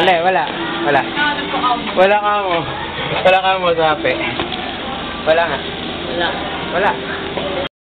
Hindi, wala. Wala. Wala ka mo. Wala ka mo sa hape. Wala nga. Wala. Wala.